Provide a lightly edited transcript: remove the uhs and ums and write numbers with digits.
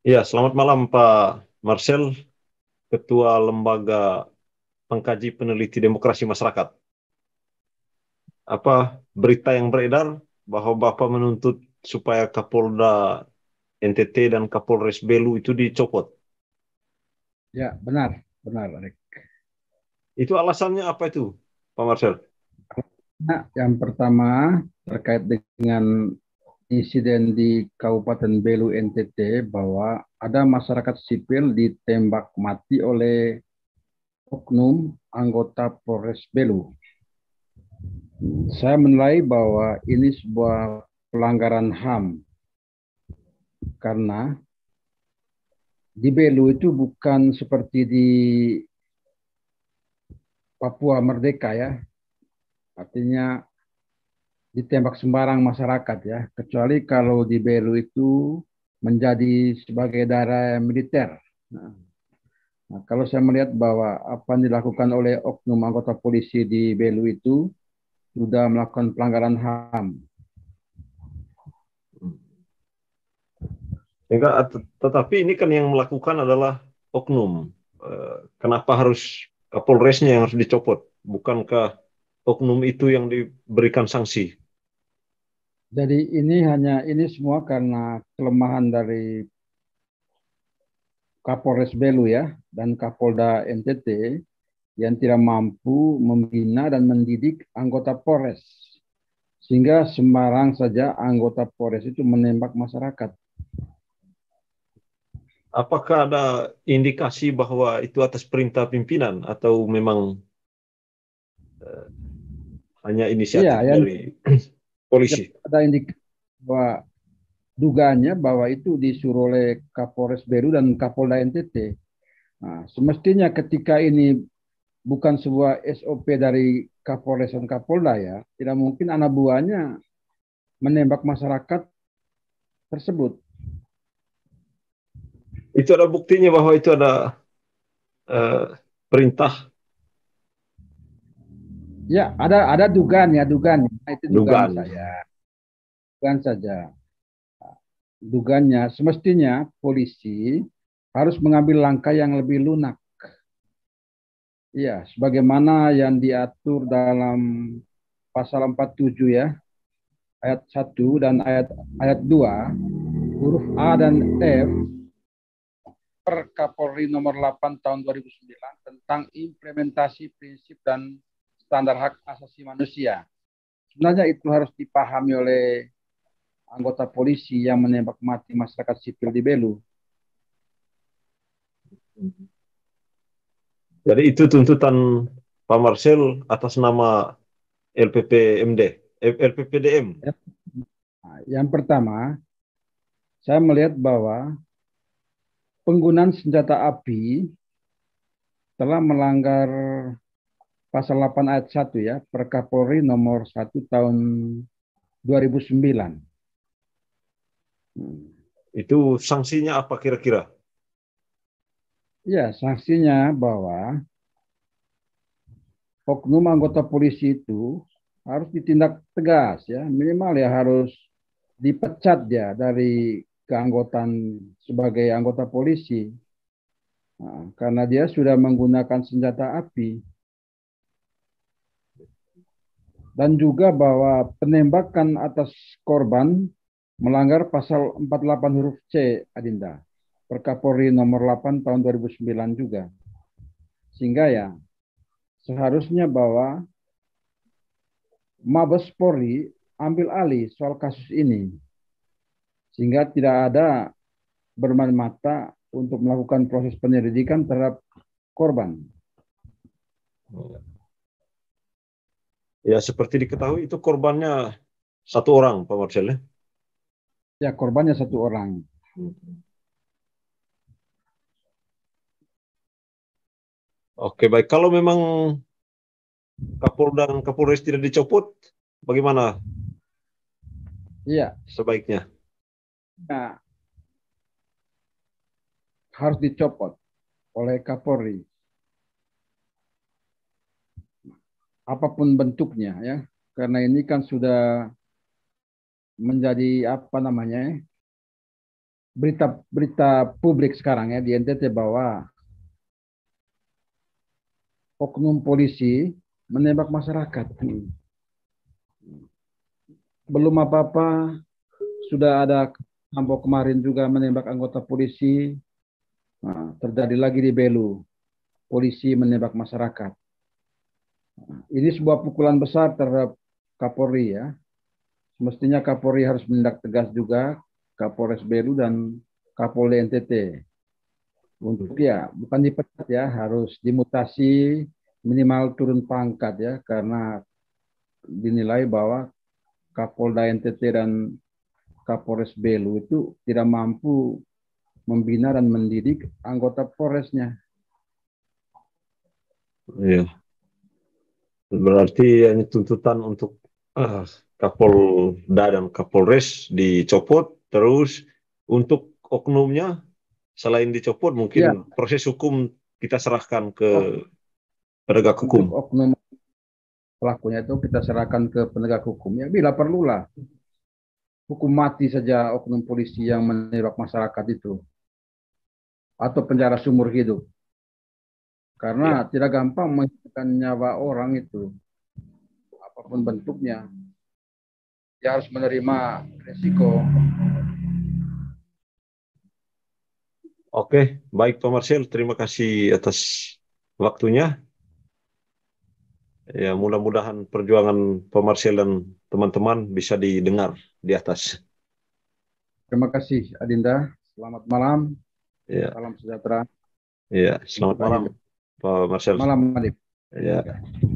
Ya, selamat malam Pak Marcel, Ketua Lembaga Pengkaji Peneliti Demokrasi Masyarakat. Apa berita yang beredar bahwa Bapak menuntut supaya Kapolda NTT dan Kapolres Belu itu dicopot. Ya, benar, benar, Alek. Itu alasannya apa itu, Pak Marcel? Nah, yang pertama terkait dengan insiden di Kabupaten Belu NTT bahwa ada masyarakat sipil ditembak mati oleh oknum anggota Polres Belu. Saya menilai bahwa ini sebuah pelanggaran HAM karena di Belu itu bukan seperti di Papua Merdeka ya, artinya ditembak sembarang masyarakat ya, kecuali kalau di Belu itu menjadi sebagai daerah militer. Nah, kalau saya melihat bahwa apa yang dilakukan oleh oknum anggota polisi di Belu itu sudah melakukan pelanggaran HAM. Tetapi ini kan yang melakukan adalah oknum. Kenapa harus Kapolresnya yang harus dicopot? Bukankah oknum itu yang diberikan sanksi? Jadi ini semua karena kelemahan dari Kapolres Belu ya dan Kapolda NTT yang tidak mampu membina dan mendidik anggota Polres. Sehingga sembarang saja anggota Polres itu menembak masyarakat. Apakah ada indikasi bahwa itu atas perintah pimpinan atau memang hanya Iya, inisiatif yang dari polisi? ada indikasi bahwa dugaannya bahwa itu disuruh oleh Kapolres Beru dan Kapolda NTT. Nah, semestinya ketika ini bukan sebuah SOP dari Kapolres dan Kapolda ya, tidak mungkin anak buahnya menembak masyarakat tersebut. Itu ada buktinya bahwa itu ada eh, perintah Ya, ada dugaan ya, dugaan. Nah, itu dugaan dugaan. saya. Dugaan saja. Dugaannya semestinya polisi harus mengambil langkah yang lebih lunak. Ya, sebagaimana yang diatur dalam pasal 47 ya, ayat 1 dan ayat 2 huruf A dan F per Kapolri nomor 8 tahun 2009 tentang implementasi prinsip dan standar hak asasi manusia. Sebenarnya itu harus dipahami oleh anggota polisi yang menembak mati masyarakat sipil di Belu. Jadi itu tuntutan Pak Marcel atas nama LPPMD, LPPDM. Ya. Nah, yang pertama, saya melihat bahwa penggunaan senjata api telah melanggar pasal 8 ayat 1 ya, per Kapolri nomor 1 tahun 2009. Itu sanksinya apa kira-kira? Ya, sanksinya bahwa oknum anggota polisi itu harus ditindak tegas ya, minimal ya harus dipecat ya dari keanggotaan sebagai anggota polisi. Nah, karena dia sudah menggunakan senjata api dan juga bahwa penembakan atas korban melanggar pasal 48 huruf C Adinda Perkapolri nomor 8 tahun 2009 juga. Sehingga ya seharusnya bahwa Mabes Polri ambil alih soal kasus ini sehingga tidak ada bermata-mata untuk melakukan proses penyelidikan terhadap korban. Ya seperti diketahui itu korbannya satu orang, Pak Marcel. Ya? Ya korbannya satu orang. Oke, baik. Kalau memang Kapolda dan Kapolres tidak dicopot, bagaimana Iya, sebaiknya? nah, harus dicopot oleh Kapolri apapun bentuknya ya. Karena ini kan sudah menjadi apa namanya berita publik sekarang ya di NTT bahwa oknum polisi menembak masyarakat. Belum apa-apa sudah ada kelompok kemarin juga menembak anggota polisi. Nah, terjadi lagi di Belu, polisi menembak masyarakat. Ini sebuah pukulan besar terhadap Kapolri ya. Semestinya Kapolri harus menindak tegas juga Kapolres Belu dan Kapolda NTT untuk ya bukan dipecat ya, harus dimutasi minimal turun pangkat ya, karena dinilai bahwa Kapolda NTT dan Kapolres Belu itu tidak mampu membina dan mendidik anggota Polresnya. Iya. Berarti ini tuntutan untuk Kapolda dan Kapolres dicopot, terus untuk oknumnya selain dicopot Ya, mungkin proses hukum kita serahkan ke ok, penegak untuk hukum. oknum pelakunya itu kita serahkan ke penegak hukum ya, bila perlulah hukum mati saja oknum polisi yang menembak masyarakat itu, atau penjara seumur hidup, karena Ya, tidak gampang menghilangkan nyawa orang itu apapun bentuknya, dia harus menerima risiko. oke, baik Pak Marcel, terima kasih atas waktunya. Ya, mudah-mudahan perjuangan Pak Marcel dan teman-teman bisa didengar di atas. Terima kasih Adinda, selamat malam, Ya, salam sejahtera ya, selamat untuk malam Adinda. Pak Marcel. Malam Adib. Ya.